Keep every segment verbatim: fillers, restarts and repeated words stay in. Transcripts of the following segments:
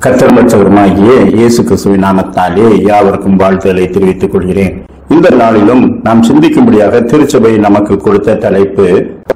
கர்த்தர் மற்றவருமாகிய இயேசு கிறிஸ்துவின் நாமத்தாலே யாவருக்கும் வாழ்த்துக்களை தெரிவித்துக் கொள்கிறேன். இந்த நாளிலும் நாம் சிந்திக்கும்படியாக திருச்சபை நமக்கு கொடுத்த தலைப்பு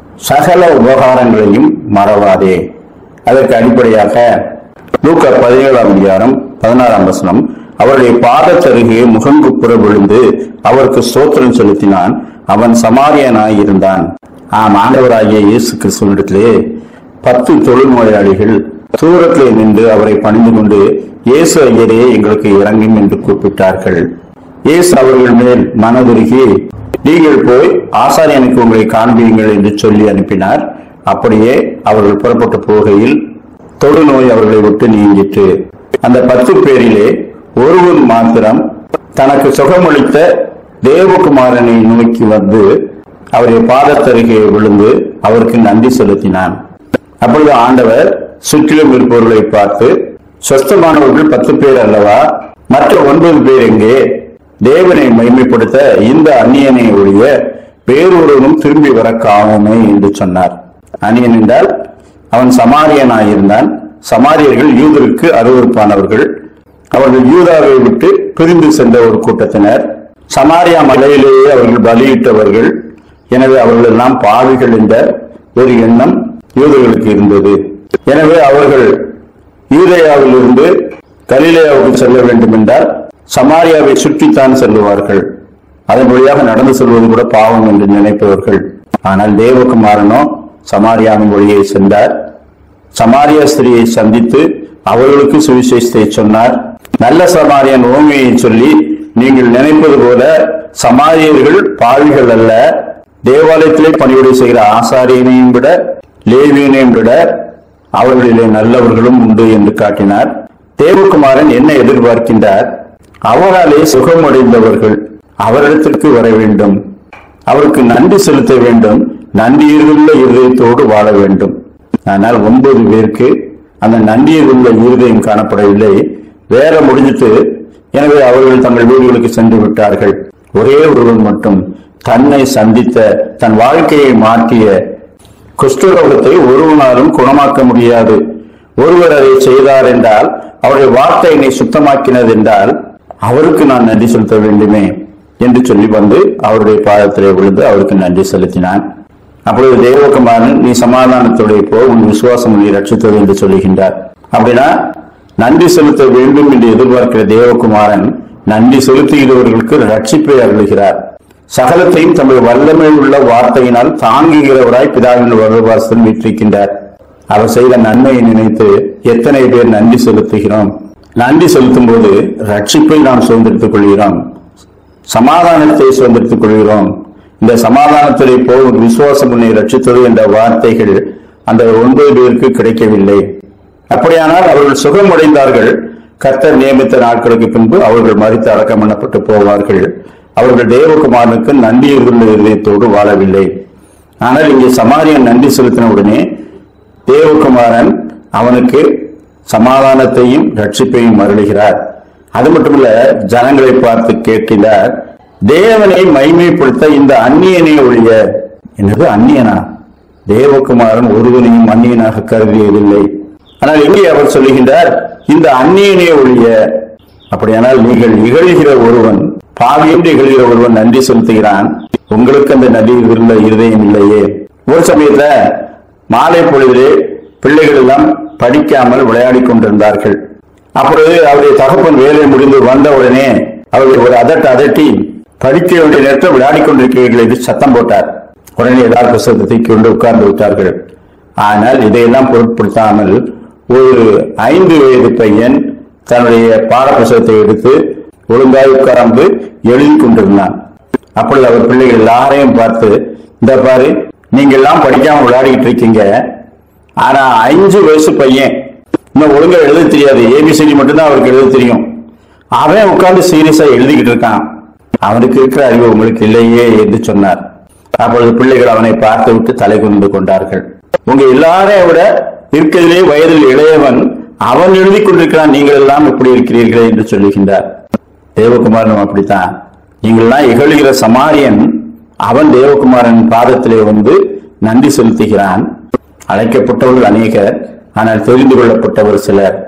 சகல உபகாரங்களையும் மறவாதே. அதற்கு அடிப்படையாக லூக்கா பதினேழாம் அதிகாரம் பதினாறாம் வசனம், அவருடைய பாதத்தருகே முகங்குப்புற விழுந்து அவருக்கு ஸ்தோத்திரம் செலுத்தினான். அவன் சமாரியனாய் இருந்தான். ஆம், ஆண்டவராகிய இயேசு கிறிஸ்துவிடத்திலே பத்து தொழுநோயாளிகள் தூரத்திலே நின்று அவரை பணிந்து கொண்டு, இயேசு ஐயரே எங்களுக்கு இறங்கும் என்று கூப்பிட்டார்கள். இயேசு அவர்கள் மேல் மனதுருகி, நீங்கள் போய் ஆசாரியனுக்கு உங்களை காண்பியுங்கள் என்று சொல்லி அனுப்பினார். அப்படியே அவர்கள் புறப்பட்டு போகையில் தொழுநோய் அவர்களை விட்டு நீங்கிற்று. அந்த பத்து பேரிலே ஒருவன் மாத்திரம் தனக்கு சுகமளித்த தேவகுமாரனை நோக்கி வந்து அவருடைய பாதத்தருகே விழுந்து அவருக்கு நன்றி செலுத்தினான். அப்பொழுது ஆண்டவர் சுற்றிலும் இருப்பவர்களை பார்த்து, சொஸ்தமானவர்கள் பத்து பேர் அல்லவா, மற்ற ஒன்பது பேர் எங்கே? தேவனை மகிமைப்படுத்த இந்த அந்நியனை ஒழிய வேறொருவனும் திரும்பி வர காணுமே என்று சொன்னார். அந்நியன் என்றால் அவன் சமாரியனாயிருந்தான். சமாரியர்கள் யூதருக்கு அருவருப்பானவர்கள். அவர்கள் யூதாவை விட்டு பிரிந்து சென்ற ஒரு கூட்டத்தினர். சமாரியா மலையிலேயே அவர்கள் பலியிட்டவர்கள். எனவே அவர்கள் எல்லாம் பாவிகள் என்ற ஒரு எண்ணம் யூதர்களுக்கு இருந்தது. எனவே அவர்கள் யூதேயாவில் இருந்து கலிலேயாவுக்கு செல்ல வேண்டும் என்றால் சமாரியாவை சுற்றித்தான் செல்லுவார்கள். அதன் வழியாக நடந்து செல்வது கூட பாவம் என்று நினைப்பவர்கள். ஆனால் தேவகுமாரனோ சமாரியாவின் வழியை சென்றார். சமாரியா ஸ்திரியை சந்தித்து அவர்களுக்கு சுவிசேஷத்தை சொன்னார். நல்ல சமாரியன் ஓமையை சொல்லி, நீங்கள் நினைப்பது போல சமாரியர்கள் பாவிகள் அல்ல, தேவாலயத்திலே பணிவிடை செய்கிற ஆசாரியனையும் விட லேவியனையும் விட அவர்களிலே நல்லவர்களும் உண்டு என்று காட்டினார். தேவகுமாரன் என்ன எதிர்பார்க்கின்றார்? அவராலே சுகமடைந்தவர்கள் அவரிடத்திற்கு வர வேண்டும், அவருக்கு நன்றி செலுத்த வேண்டும், நன்றியுள்ள இருதயத்தோடு வாழ வேண்டும். ஆனால் ஒன்பது பேருக்கு அந்த நன்றியுள்ள இருதயம் காணப்படவில்லை. வேற முடிஞ்சிட்டு எனவே அவர்கள் தங்கள் வீடுகளுக்கு சென்று விட்டார்கள். ஒரே ஒருவன் மட்டும் தன்னை சந்தித்த, தன் வாழ்க்கையை மாற்றிய குஷ்டரோகத்தை ஒருவனாலும் குணமாக்க முடியாது. ஒருவர் அதை செய்தார் என்றால், அவருடைய வார்த்தை என்னை சுத்தமாக்கினது என்றால், அவருக்கு நான் நன்றி செலுத்த வேண்டுமே என்று சொல்லி வந்து அவருடைய பாதத்திலே விழுந்து அவருக்கு நன்றி செலுத்தினான். அப்பொழுது தேவகுமாரன், நீ சமாதானத்துடைய போ, உன் விசுவாசம் நீ ரட்சித்தது என்று சொல்லுகின்றார். அப்படின்னா நன்றி செலுத்த வேண்டும் என்று எதிர்பார்க்கிற தேவகுமாரன் நன்றி செலுத்துகிறவர்களுக்கு ரட்சிப்பை அருளுகிறார். சகலத்தையும் தம்முடைய வல்லமை உள்ள வார்த்தையினால் தாங்குகிறவராய் பிதாவின் வலதுபார்சத்தில் வீற்றிருக்கின்றார். அவர் செய்த நன்மையை நினைத்து எத்தனை பேர் நன்றி செலுத்துகிறோம்? நன்றி செலுத்தும் போது ரட்சிப்பை நாம் சுதந்திரத்துக் கொள்கிறோம், சமாதானத்தை சுதந்திரத்துக் கொள்கிறோம். இந்த சமாதானத்திலே போகும் விசுவாசம் உன்னை ரட்சித்தது என்ற வார்த்தைகள் அந்த ஒன்பது பேருக்கு கிடைக்கவில்லை. அப்படியானால் அவர்கள் சுகம் அடைந்தார்கள். கர்த்தர் நியமித்த நாட்களுக்கு பின்பு அவர்கள் மரித்து அடக்கம் பண்ணப்பட்டு போவார்கள். அவர்கள் தேவகுமாரனுக்கு நன்றியுள்ள இதயத்தோடு வாழவில்லை. ஆனால் இங்கே சமாரியன் நன்றி செலுத்தின உடனே தேவகுமாரன் அவனுக்கு சமாதானத்தையும் ரட்சிப்பையும் அருளுகிறார். அது மட்டுமல்ல, ஜனங்களை பார்த்து கேட்கிறார், தேவனை மகிமைப்படுத்த இந்த அந்நியனை ஒழிய. என்னது அந்நியனா? தேவகுமாரன் ஒருவனையும் அந்நியனாக கருதியதில்லை. ஆனால் இங்கே அவர் சொல்லுகின்றார், இந்த அந்நியனை ஒழிய. அப்படியானால் நீங்கள் இகழ்கிற ஒருவன், பாவி என்று இகழ்கிற ஒருவன் நன்றி செலுத்துகிறான், உங்களுக்கு அந்த நன்றி உள்ள இருதயம் இல்லையே. ஒரு சமயத்துல மாலை பொழுதிலே பிள்ளைகள் எல்லாம் படிக்காமல் விளையாடி கொண்டிருந்தார்கள். அப்பொழுது அவருடைய தகப்பன் வேலை முடிந்து வந்தவுடனே அவர்கள் ஒரு அதட்ட அதட்டி, படிக்க வேண்டிய நேரத்தில் விளையாடி கொண்டிருக்கிறீர்கள் என்று சத்தம் போட்டார். உடனே ஏதாவது புத்தகத்தை தூக்கி கொண்டு உட்கார்ந்து விட்டார்கள். ஆனால் இதையெல்லாம் பொருட்படுத்தாமல் ஒரு ஐந்து வயது பையன் தன்னுடைய பாட புத்தகத்தை எடுத்து ஒழுங்காய் உட்கார்ந்து எழுதி கொண்டிருந்தான். அப்பொழுது அவர் பிள்ளைகள் எல்லாரையும் பார்த்து, இந்த பாரு, நீங்க எல்லாம் படிக்காம விளையாடிக்கிட்டு இருக்கீங்க, ஆனா அஞ்சு வயசு பையன் இன்னும் ஒழுங்கா எழுத தெரியாது, ஏபிசிடி மட்டும்தான் அவருக்கு எழுத தெரியும், அவன் உட்கார்ந்து சீரியஸா எழுதிக்கிட்டு இருக்கான், அவனுக்கு இருக்கிற அறிவு உங்களுக்கு இல்லையே என்று சொன்னார். அப்பொழுது பிள்ளைகள் அவனை பார்த்து விட்டு தலை குனிந்து கொண்டார்கள். உங்க எல்லாரையும் விட இருக்கிறதிலே வயதில் இளையவன், அவன் எழுதி கொண்டிருக்கிறான், நீங்கள் எல்லாம் எப்படி இருக்கிறீர்களே என்று சொல்லுகின்றார். தேவகுமாரனும் அப்படித்தான். நீங்கள்லாம் இகழ்கிற சமாரியன், அவன் தேவகுமாரன் பாதத்திலே வந்து நன்றி செலுத்துகிறான். அழைக்கப்பட்டவர்கள் அநேகர், ஆனால் தெரிந்து கொள்ளப்பட்டவர் சிலர்.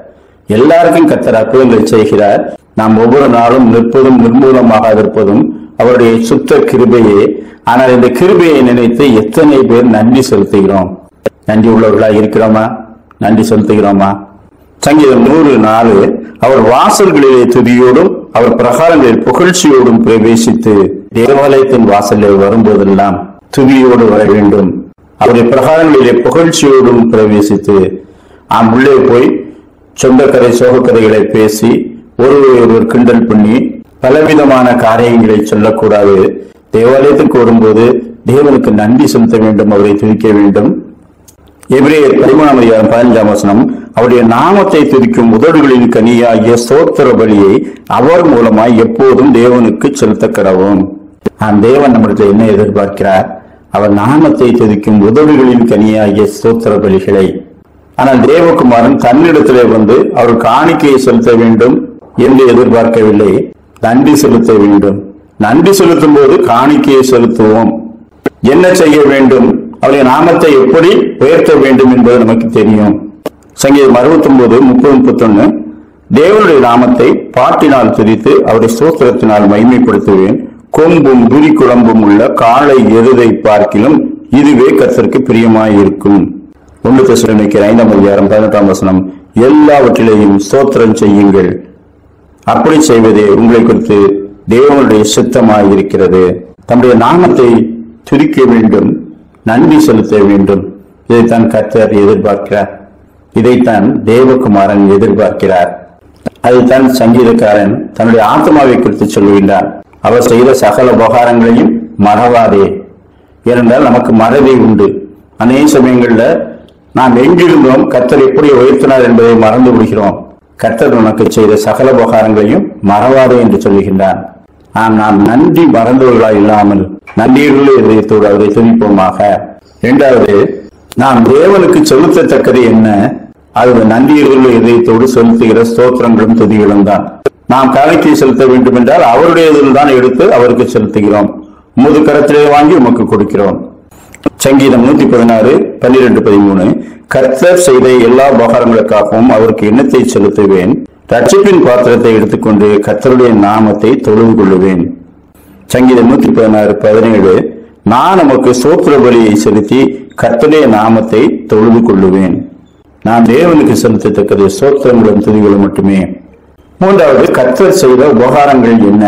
எல்லாருக்கும் கர்த்தர் அற்புதங்களை செய்கிறார். நாம் ஒவ்வொரு நாளும் நிற்பதும் நிர்மூலமாக இருப்பதும் அவருடைய சுத்த கிருபையே. ஆனால் இந்த கிருபையை நினைத்து எத்தனை பேர் நன்றி செலுத்துகிறோம்? நன்றி உள்ளவர்களா இருக்கிறோமா? நன்றி செலுத்துகிறோமா? சங்கீதம் நூறு நாலு, அவர் வாசல்களிலே துதியோடும் அவர் பிரகாரங்களில் புகழ்ச்சியோடும் பிரவேசித்து, தேவாலயத்தின் வாசலில் வரும்போதெல்லாம் துதியோடு வர வேண்டும். அவருடைய பிரகாரங்களிலே புகழ்ச்சியோடும் பிரவேசித்து, ஆம் உள்ளே போய் சொந்தக்கரை சோகக்கதைகளை பேசி ஒருவர் ஒருவர் கிண்டல் பண்ணி பலவிதமான காரியங்களை சொல்லக்கூடாது. தேவாலயத்துக்கு வரும்போது தேவனுக்கு நன்றி செலுத்த வேண்டும், அவரை துதிக்க வேண்டும். எபிரேயர் பதிமூணாம் அதிகாரம் பதினஞ்சாம் வசனம், அவருடைய நாமத்தை துதிக்கும் உதடுகளின் கனியாகிய ஸ்தோத்திர பலியை அவர் மூலமாய் எப்போதும் தேவனுக்கு செலுத்த கடவும். ஆம், தேவன் நம்மிடத்தில் என்ன எதிர்பார்க்கிறார்? அவர் நாமத்தை துதிக்கும் உதடுகளின் கனியாகிய ஸ்தோத்திர பலிகளை. ஆனால் தேவகுமாரன் தன்னிடத்திலே வந்து அவர் காணிக்கையை செலுத்த வேண்டும் என்று எதிர்பார்க்கவில்லை, நன்றி செலுத்த வேண்டும். நன்றி செலுத்தும் போது காணிக்கையை செலுத்துவோம். என்ன செய்ய வேண்டும்? அவருடைய நாமத்தை எப்படி உயர்த்த வேண்டும் என்பது நமக்கு தெரியும். சங்கீதம் அறுபத்தி ஒன்பது முப்பது முப்பத்தி ஒன்னு, தேவனுடைய நாமத்தை பாட்டினால் துதித்து அவருடைய ஸ்தோத்திரத்தினால் மகிமைப்படுத்துவேன். கொம்பும் துரி குழம்பும் உள்ள காளை எருதை பார்க்கிலும் இதுவே கர்த்தருக்கு பிரியமாயிருக்கும். ஒன்று தெசலோனிக்கேயர் ஐந்தாம் அதிகாரம் பதினெட்டாம் வசனம், எல்லாவற்றிலேயும் ஸ்தோத்திரம் செய்யுங்கள், அப்படி செய்வதே உங்களை குறித்து தேவனுடைய சித்தமாயிருக்கிறது. தம்முடைய நாமத்தை துதிக்க வேண்டும், நன்றி செலுத்த வேண்டும். இதைத்தான் கர்த்தர் எதிர்பார்க்கிறார், இதைத்தான் தேவகுமாரன் எதிர்பார்க்கிறார். அதைத்தான் சங்கீதக்காரன் தன்னுடைய ஆத்மாவை குறித்து சொல்லுகின்றார். அவர் செய்த சகல உபகாரங்களையும் மறவாதே. ஏனென்றால் நமக்கு மறதி உண்டு. அநேக சமயங்கள்ல நாம் எங்கிருந்தோம், கர்த்தர் எப்படி உயர்த்தினார் என்பதை மறந்து விடுகிறோம். கர்த்தர் உனக்கு செய்த சகல உபகாரங்களையும் மறவாதே என்று சொல்லுகின்றார். ஆம், நாம் நன்றி மறந்தவர்களா இல்லாமல் நன்றியுள்ள இதயத்தோடு அவரை துதிப்போமாக. இரண்டாவது, நாம் தேவனுக்கு செலுத்தத்தக்கது என்ன? அது நன்றியுள்ள இதயத்தோடு செலுத்துகிற ஸ்தோத்திரங்களும் துதிகளும் தான். நாம் காணிக்கை செலுத்த வேண்டும் என்றால் அவருடைய இதில் தான் எடுத்து அவருக்கு செலுத்துகிறோம். முது கரத்திலே வாங்கி உமக்கு கொடுக்கிறோம். சங்கீதம் நூத்தி பதினாறு பன்னிரெண்டு பதிமூணு, கர்த்தர் செய்த எல்லா உபகாரங்களுக்காகவும் அவருக்கு எண்ணத்தை செலுத்துவேன். ரட்சிப்பின் பாத்திரத்தை எடுத்துக்கொண்டு கர்த்தருடைய நாமத்தை தொழுது கொள்ளுவேன். சங்கீதம் நூத்தி பதினாறு பதினேழு, நான் நமக்கு ஸ்தோத்திர பலியை செலுத்தி கர்த்தருடைய நாமத்தை தொழுது கொள்ளுவேன். நான் தேவனுக்கு செலுத்தத்தக்கது ஸ்தோத்திரங்களும் துதிகளும் மட்டுமே. மூன்றாவது, கர்த்தர் செய்த உபகாரங்கள் என்ன?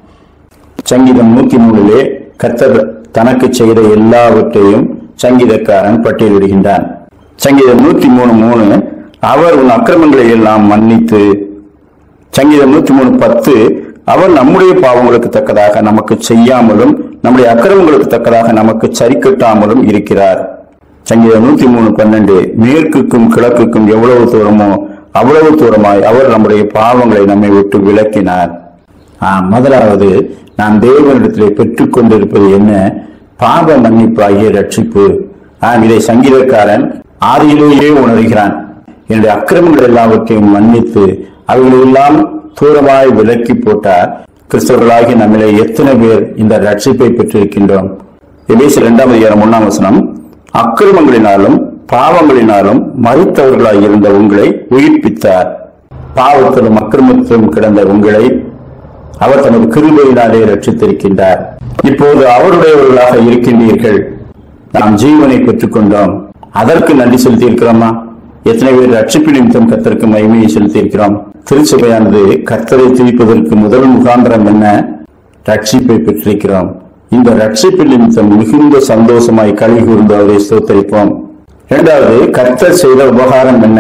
சங்கீதம் நூத்தி மூணுலே கர்த்தர் தனக்கு செய்த எல்லாவற்றையும் சங்கீதக்காரன் பட்டியலிடுகின்றான். சங்கீதம் நூத்தி மூணு மூணு, அவர் உன் அக்கிரமங்களை எல்லாம் மன்னித்து. சங்கீதம் நூத்தி மூணு பத்து, அவர் நம்முடைய பாவங்களுக்கு தக்கதாக நமக்கு செய்யாமலும் நம்முடைய அக்கிரமங்களுக்கு தக்கதாக நமக்கு சரி கட்டாமலும் இருக்கிறார். சங்கீதம் நூத்தி மூணு பன்னெண்டு, மேற்குக்கும் கிழக்குக்கும் எவ்வளவு தூரமோ அவ்வளவு தூரமாய் அவர் நம்முடைய பாவங்களை நம்மை விட்டு விலக்கினார். ஆஹ் முதலாவது, நாம் தேவனிடத்திலே பெற்றுக் கொண்டிருப்பது என்ன? பாவ மன்னிப்பாகிய ரட்சிப்பு. ஆஹ் இதை சங்கீதக்காரன் ஆதியிலேயே உணர்கிறான். என்னுடைய அக்கிரமங்கள் எல்லாவற்றையும் மன்னித்து அவைகளெல்லாம் தூரமாய் விலக்கி போட்டார். கிறிஸ்தவர்களாகி நம்மளே எத்தனை பேர் இந்த ரட்சிப்பை பெற்றிருக்கின்றோம்? எபேசியர் இரண்டாம் அதிகாரம் ஒண்ணாம் வசனம், அக்கிரமங்களினாலும் பாவங்களினாலும் மரித்தவர்களாய் இருந்த உங்களை உயிர்ப்பித்தார். பாவத்திலும் அக்கிரமத்திலும் கிடந்த உங்களை அவர் தமது கிருபையினாலே ரட்சித்திருக்கின்றார். இப்போது அவருடையவர்களாக இருக்கின்றீர்கள். நாம் ஜீவனை பெற்றுக் கொண்டோம். அதற்கு நன்றி செலுத்தி இருக்கிறோமா? எத்தனை பேர் ரட்சிப்பு நிமித்தம் கர்த்தருக்கு மகிமையை செலுத்தி இருக்கிறோம்? திருச்சபையானது கர்த்தரை துதிப்பதற்கு முதல் முகாந்திரம் என்ன? ரட்சிப்பை பெற்றிருக்கிறோம். இந்த ரட்சிப்பு நிமித்தம் மிகுந்த சந்தோஷமாய் களி கூர்ந்து அவரை ஸ்தோத்தரிப்போம். இரண்டாவது, கர்த்தர் செய்த உபகாரம் என்ன?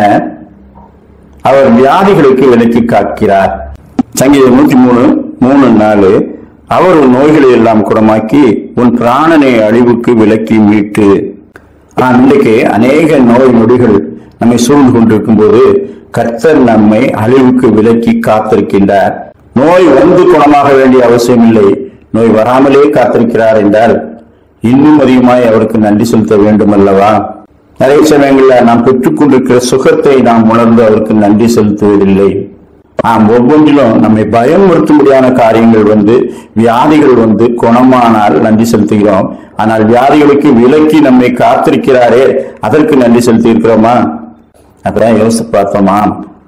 அவர் வியாதிகளுக்கு விலக்கி காக்கிறார். சங்கீதம் நூத்தி மூணு மூணு நாலு, அவர் உன் நோய்களை எல்லாம் குணமாக்கி உன் பிராணனை அழிவுக்கு விலக்கி மீட்டு. ஆனால் இன்றைக்கு அநேக நோய் நொடிகள் நம்மை சூழ்ந்து கொண்டிருக்கும் போது கர்த்தர் நம்மை அழிவுக்கு விலக்கி காத்திருக்கின்றார். நோய் வந்து குணமாக வேண்டிய அவசியம் இல்லை. நோய் வராமலே காத்திருக்கிறார் என்றால் இன்னும் அதிகமாய் அவருக்கு நன்றி செலுத்த வேண்டும் அல்லவா? நிறைய சமயங்களில் நாம் பெற்றுக் கொண்டிருக்கிற சுகத்தை நாம் உணர்ந்து அவருக்கு நன்றி செலுத்துவதில்லை. ஆம், ஒவ்வொன்றிலும் நம்மை பயமுறுத்தும்படியான காரியங்கள் வந்து வியாதிகள் வந்து குணமானால் நன்றி செலுத்துகிறோம். ஆனால் வியாதிகளுக்கு விலக்கி நம்மை காத்திருக்கிறாரே, அதற்கு நன்றி செலுத்தி இருக்கிறோமா? அப்புறம் யோசித்து பார்த்தோமா?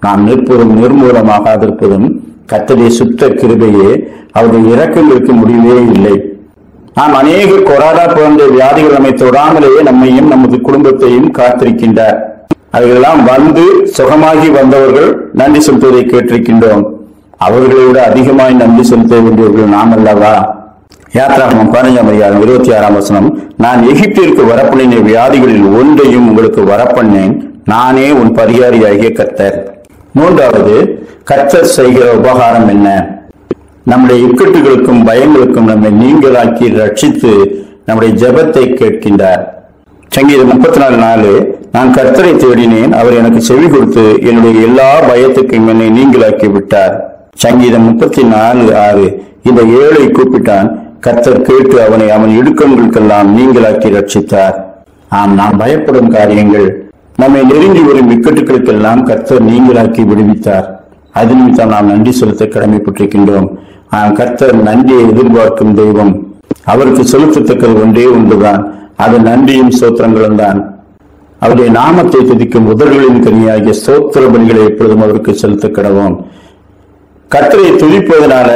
நாம் நிற்பதும் நிர்மூலமாகாதிருப்பதும் கர்த்தருடைய சுத்த கிருபையே. அவருடைய இரக்கங்களுக்கு முடிவே இல்லை. நாம் அநேக கொரோனா போன்ற வியாதிகள் நம்மை தொடாமலேயே நம்மையும் நமது குடும்பத்தையும் காத்திருக்கின்றார். அவைகளெல்லாம் வந்து சுகமாகி வந்தவர்கள் நன்றி செலுத்துவதை கேட்டிருக்கின்றோம். அவர்களை விட அதிகமாய் நன்றி செலுத்த வேண்டியவர்கள் நாம் அல்லவா? யாத்ராகமம் பதினைஞ்சாம் அதிகாரம் இருபத்தி ஆறாம் வசனம், நான் எகிப்திற்கு வரப்பண்ணின வியாதிகளில் ஒன்றையும் உங்களுக்கு வரப்பண்ணேன், நானே உன் பரிகாரியாகிய கர்த்தர். மூன்றாவது, கர்த்தர் செய்கிற உபகாரம் என்ன? நம்முடைய இக்கட்டுகளுக்கும் பயங்களுக்கும் நம்மை நீங்களாக்கி ரட்சித்து நம்முடைய ஜெபத்தை கேட்கின்றார். சங்கீதம் முப்பத்தி நாலு நாலு, நான் கர்த்தரை தேடினேன், அவர் எனக்கு செவி கொடுத்து என்னுடைய எல்லா பயத்துக்கும் என்னை நீங்களாக்கி விட்டார். சங்கீதம் முப்பத்தி நாலு ஆறு, இந்த ஏழை கூப்பிட்டான், கர்த்தர் கேட்டு அவனை அவன் இடுக்கங்களுக்கெல்லாம் நீங்களாக்கி ரட்சித்தார். ஆம், நாம் பயப்படும் காரியங்கள், நம்மை நெருங்கி வரும் இக்கட்டுகளுக்கெல்லாம் கர்த்தர் நீங்களாக்கி விடுவித்தார். அது நிமித்தம் நாம் நன்றி செலுத்த கடமைப்பட்டிருக்கின்றோம். ஆம், கர்த்தர் நன்றியை எதிர்பார்க்கும் தெய்வம். அவருக்கு செலுத்தத்தக்கது ஒன்றே ஒன்றுதான், அது நன்றியும் ஸ்தோத்திரங்களும் தான். அவருடைய நாமத்தை துதிக்கும் முதல்களின் கனியாகிய ஸ்தோத்திர பலிகளை எப்பொழுதும் அவருக்கு செலுத்த கடவோம். கர்த்தரை துதிப்பதனால,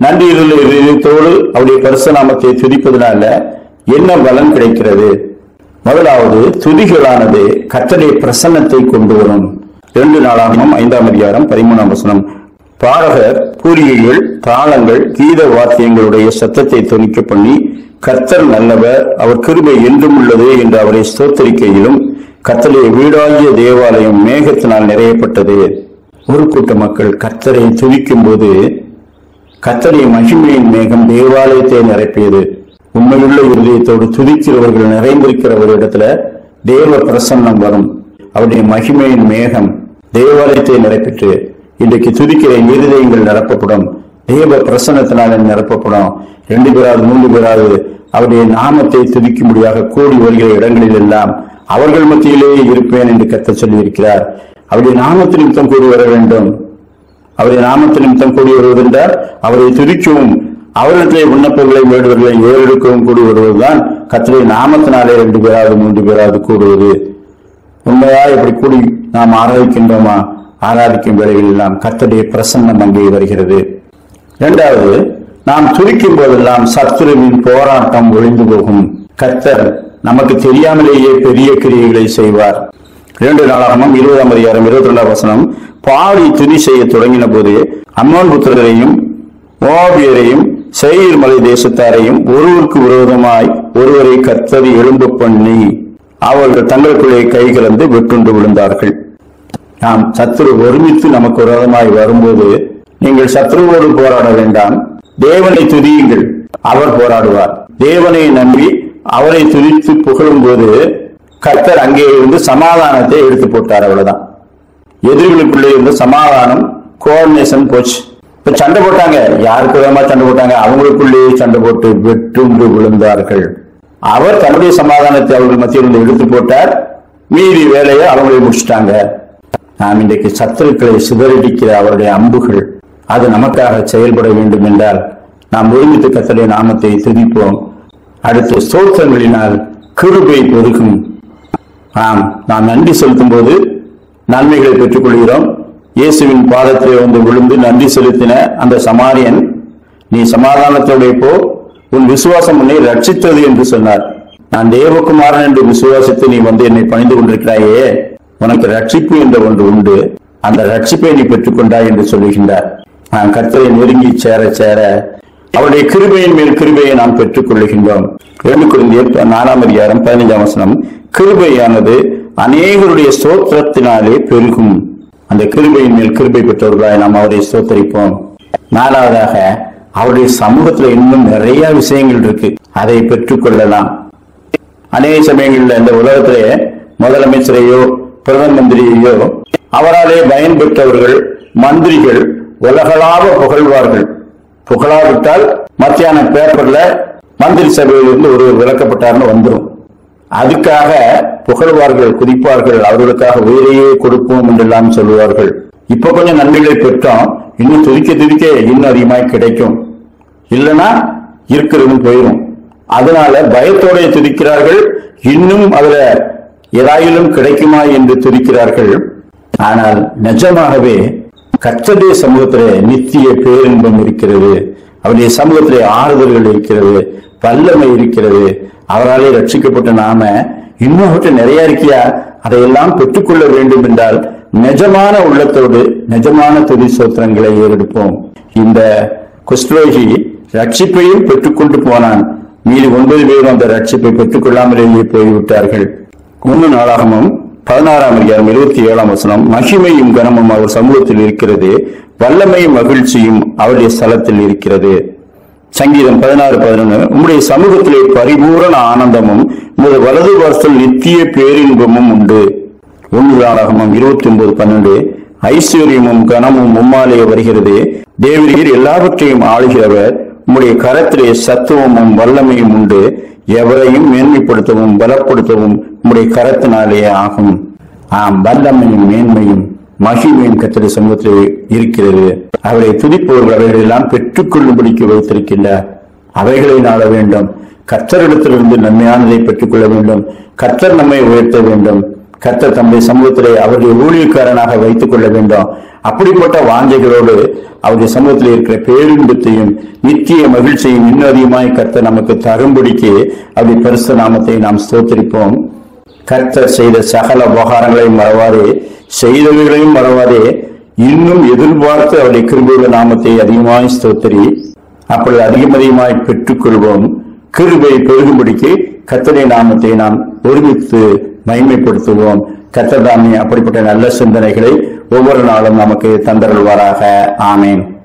நன்றியோடு அவருடைய பரிசுநாமத்தை துதிப்பதனால என்ன பலன் கிடைக்கிறது? முதலாவது, துதிகளானது கர்த்தருடைய பிரசன்னத்தை கொண்டு வரும். இரண்டு நாளாகமம் ஐந்தாம் அதிகாரம் பதிமூணாம் வசனம், பாடகர் பூரிகைகள், தாளங்கள், கீத வாத்தியங்களுடைய சத்தத்தை தொனிக்க பண்ணி கர்த்தர் நல்லவர், அவர் கிருபை என்றும் உள்ளது என்று அவரை ஸ்தோத்தரிக்கையிலும் கர்த்தருடைய வீடாகிய தேவாலயம் மேகத்தினால் நிறையப்பட்டது. ஒரு கூட்ட மக்கள் கர்த்தரை துதிக்கும் போது கர்த்தருடைய மகிமையின் மேகம் தேவாலயத்தை நிரப்பியது. உண்மையுள்ள இருதயத்தோடு துதிக்கிறவர்கள் நிறைந்திருக்கிற ஒரு இடத்துல தேவ பிரசன்னம் வரும். அவருடைய மகிமையின் மேகம் தேவாலயத்தை நிரப்பிட்டு இன்றைக்கு துதிக்கிற இருதயங்கள் நிரப்பப்படும். தேவ பிரசன்னத்தினால நிரப்பப்படும். ரெண்டு பேராவது மூன்று பேராவது அவருடைய நாமத்தை துதிக்கும்படியாக கூடி வருகிற இடங்களில் எல்லாம் அவர்கள் மத்தியிலேயே இருப்பேன் என்று கர்த்தர் சொல்லி இருக்கிறார். அவருடைய நாமத்து நிமித்தம் கூடி வர வேண்டும். அவருடைய நாமத்து நிமித்தம் கூடி வருவதென்றால் அவரை துதிக்கவும் அவர்களிடத்திலே விண்ணப்பங்களை வேண்டுவர்களை ஏறெடுக்கவும் கூடி வருவதுதான் கர்த்தருடைய நாமத்தினாலே ரெண்டு பேராவது மூன்று பேராவது கூடுவது. உண்மையா இப்படி கூடி நாம் ஆராதிக்கின்றோமா? ஆராதிக்கும் வேளைகளில் எல்லாம் கர்த்தருடைய பிரசன்னம் அங்கே வருகிறது. இரண்டாவது, நாம் துதிக்கும் போதெல்லாம் சத்துருவின் போராட்டம் ஒழிந்து போகும். கர்த்தர் நமக்கு தெரியாமலேயே பெரிய கிரியைகளை செய்வார். இரண்டு நாளாகமம் இருபதாம் அதிகாரம் இருபத்தி ரெண்டாம் வசனம், பாடி துதி செய்ய தொடங்கின போது அம்மோன் புத்திரரையும் மோவாபியரையும் சேயீர் மலை தேசத்தாரையும் ஒருவருக்கு விரோதமாய் ஒருவரை கர்த்தர் எழும்ப பண்ணி அவர்கள் தங்களுக்குள்ளே கை கலந்து வெட்டுண்டு விழுந்தார்கள். நாம் சத்துரு ஒருமித்து நமக்கு விரோதமாய் வரும்போது நீங்கள் சத்துருவோடு போராட வேண்டாம், தேவனை துதியுங்கள், அவர் போராடுவார். தேவனை நம்பி அவரை துதித்து புகழும் போது கர்த்தர் அங்கே இருந்து சமாதானத்தை எடுத்து போட்டார். அவ்வளவுதான். எதிரிகளுக்குள்ளே இருந்து சமாதானம், கோஆர்டினேஷன் போச்சு. இப்ப சண்டை போட்டாங்க, யாருக்கு விதமா சண்டை போட்டாங்க? அவங்களுக்குள்ளேயே சண்டை போட்டு வெட்டுண்டு விழுந்தார்கள். அவர் தன்னுடைய சமாதானத்தை அவர்கள் மத்தியில் எடுத்து போட்டார். மீதி வேலையை அவங்களை முடிச்சுட்டாங்க. நாம் இன்றைக்கு சத்துருக்களை சிதறடிக்கிற அவருடைய அம்புகள் அது நமக்காக செயல்பட வேண்டும் என்றால் நாம் ஒருமித்து கர்த்தருடைய நாமத்தை துதிப்போம். அடுத்து ஸ்தோத்திரங்களினால் கிருபை பெருகும். ஆம், நாம் நன்றி செலுத்தும் போது நன்மைகளை பெற்றுக் கொள்கிறோம். இயேசுவின் பாதத்திலே வந்து விழுந்து நன்றி செலுத்தின அந்த சமாரியன், நீ சமாதானத்தோட போ, உன் விசுவாசம் உன்னை ரட்சித்தது என்று சொன்னார். நான் தேவகுமாரன் என்று விசுவாசித்து நீ வந்து என்னை பணிந்து கொண்டிருக்கிறாயே, உனக்கு ரட்சிப்பு என்ற ஒன்று உண்டு, அந்த ரட்சிப்பை நீ பெற்றுக்கொண்டாய் என்று சொல்லுகின்றார். நான் கர்த்தரை நெருங்கி சேர சேர அவருடைய கிருபையின் மேல் கிருபையை நாம் பெற்றுக் கொள்ளுகின்றோம். இரண்டு கொரிந்தியர் நாலாம் அதிகாரம் பதினைஞ்சாம் வசனம், கிருபையானது அநேகருடைய ஸ்தோத்திரத்தினாலே பெருகும். அந்த கிருபையின் மேல் கிருபை பெற்றவர்களாய் நாம் அவரை ஸ்தோத்தரிப்போம். நாலாவதாக, அவருடைய சமூகத்துல இன்னும் நிறைய விஷயங்கள் இருக்கு, அதை பெற்றுக் கொள்ளலாம். அநேக சமயங்கள்ல இந்த உலகத்திலே முதலமைச்சரையோ பிரதம மந்திரியையோ அவராலே பயன் பெற்றவர்கள் மந்திரிகள் உலகளாவ புகழ்வார்கள். புகழாவிட்டால் மத்தியான பேப்பர்ல மந்திரி சபையிலிருந்து ஒரு விளக்கப்பட்டார்னு வந்துடும். அதுக்காக புகழ்வார்கள், குதிப்பார்கள், அவர்களுக்காக உயிரையே கொடுப்போம் என்றெல்லாம் சொல்லுவார்கள். இப்ப கொஞ்சம் நன்மைகளை பெற்றோம், இன்னும் துதிக்க துதிக்க இன்னும் அதிகமாய் கிடைக்கும், இல்லைன்னா இருக்கிறதும் போயிடும். அதனால பயத்தோட துதிக்கிறார்கள். இன்னும் அதுல ஏதாயிலும் கிடைக்குமா என்று துதிக்கிறார்கள். ஆனால் நிஜமாகவே கர்த்தருடைய சமூகத்திலே நித்திய பேரின்பம் இருக்கிறது. அவருடைய சமூகத்திலே ஆறுதல்கள் இருக்கிறது, வல்லமை இருக்கிறது. அவராலே ரட்சிக்கப்பட்ட நாம இன்னும் நிறைய இருக்கியா, அதையெல்லாம் பெற்றுக்கொள்ள வேண்டும் என்றால் நிஜமான உள்ளத்தோடு நிஜமான துதி சோத்திரங்களை ஏறெடுப்போம். இந்த குஷ்டரோகி ரட்சிப்பையும் பெற்றுக்கொண்டு போனான். மீது ஒன்பது பேரும் அந்த ரட்சிப்பை பெற்றுக்கொள்ளாமலேயே போய்விட்டார்கள். ஒன்னு நாளாகமும் பதினாறாம் அதிகாரம் இருபத்தி ஏழாம் வசனம், மகிமையும் கனமும் அவர் சமூகத்தில் இருக்கிறது, வல்லமையும் மகிழ்ச்சியும் அவருடைய ஸ்தலத்தில் இருக்கிறது. சங்கீதம் பதினாறு பதினொன்று, உம்முடைய சமூகத்திலே பரிபூரண ஆனந்தமும் உமது வலது பார்சல் நித்திய பேரின்பமும் உண்டு. ஒன்று நாளாகமும் இருபத்தி ஒன்பது பன்னெண்டு, ஐஸ்வர்யமும் கனமும் உம்மாலே வருகிறது, தேவரீர் எல்லாவற்றையும் ஆளுகிறவர், உம்முடைய கரத்திலே சத்துவமும் வல்லமையும் உண்டு, எவரையும் மேன்மைப்படுத்தவும் பலப்படுத்தவும் உம்முடைய கரத்தினாலே ஆகும். ஆம், வல்லமையும் மேன்மையும் மகிமையும் கர்த்தருடைய சமூகத்திலே இருக்கிறது. அவரை துதிப்பவர்கள் அவைகளை எல்லாம் பெற்றுக்கொள்ளும்படிக்கு வைத்திருக்கின்றார். அவைகளை நாட வேண்டும். கர்த்தரிடத்திலிருந்து நன்மையானதை பெற்றுக்கொள்ள வேண்டும். கர்த்தர் நம்மை உயர்த்த வேண்டும். கர்த்தர் தம்முடைய சமூகத்திலே அவருடைய ஊழியக்காரனாக வைத்துக் கொள்ள வேண்டும். அப்படிப்பட்ட வாஞ்சைகளோடு அவருடைய சமூகத்தில் இருக்கிற பேரின்பத்தையும் நித்திய மகிழ்ச்சியும் இன்னும் அதிகமாய் கர்த்தர் நமக்கு தரும்படிக்கு அவருடைய பரிசுத்த நாமத்தை நாம் ஸ்தோத்திரிப்போம். கர்த்தர் செய்த சகல உபகாரங்களையும் மறவாதே, செய்தவைகளையும் மறவாதே, இன்னும் எதிர்பார்த்து அவருடைய கிருபையுள்ள நாமத்தை அதிகமாய் ஸ்தோத்திரி. அப்பொழுது அதிகம் அதிகமாய் பெற்றுக்கொள்வோம். கிருபை பெருகும்படிக்கு கர்த்தருடைய நாமத்தை நாம் ஒருமித்து மகிமைப்படுத்துவோம். கர்த்தர் தாமே அப்படிப்பட்ட நல்ல சிந்தனைகளை ஒவ்வொரு நாளும் நமக்கு தந்தருள்வாராக. ஆமேன்.